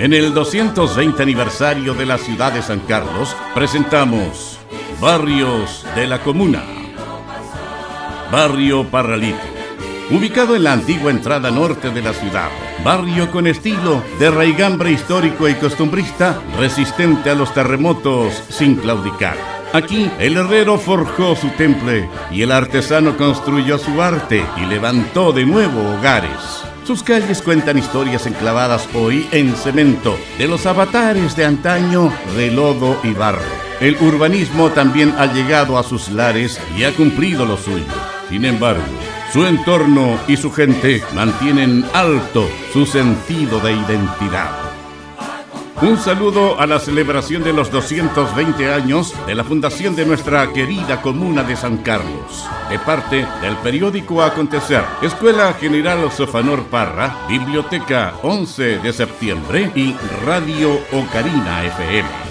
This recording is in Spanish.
En el 220 aniversario de la ciudad de San Carlos, presentamos Barrios de la Comuna. Barrio Parralito, ubicado en la antigua entrada norte de la ciudad. Barrio con estilo de raigambre histórico y costumbrista, resistente a los terremotos sin claudicar. Aquí el herrero forjó su temple y el artesano construyó su arte y levantó de nuevo hogares. Sus calles cuentan historias enclavadas hoy en cemento de los avatares de antaño de lodo y barro. El urbanismo también ha llegado a sus lares y ha cumplido lo suyo. Sin embargo, su entorno y su gente mantienen alto su sentido de identidad. Un saludo a la celebración de los 220 años de la fundación de nuestra querida comuna de San Carlos, de parte del periódico Acontecer, Escuela General Sofanor Parra, Biblioteca 11 de Septiembre y Radio Ocarina FM.